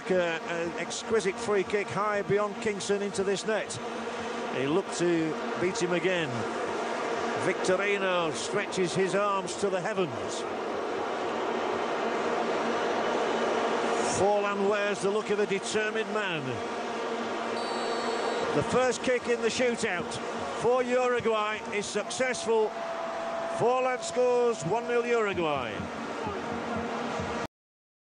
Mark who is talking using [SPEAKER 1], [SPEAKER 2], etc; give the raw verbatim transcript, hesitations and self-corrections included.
[SPEAKER 1] took an exquisite free kick high beyond Kingston into this net. He looked to beat him again. Victorino stretches his arms to the heavens. Forlán wears the look of a determined man. The first kick in the shootout for Uruguay is successful. Forlán scores one nil Uruguay.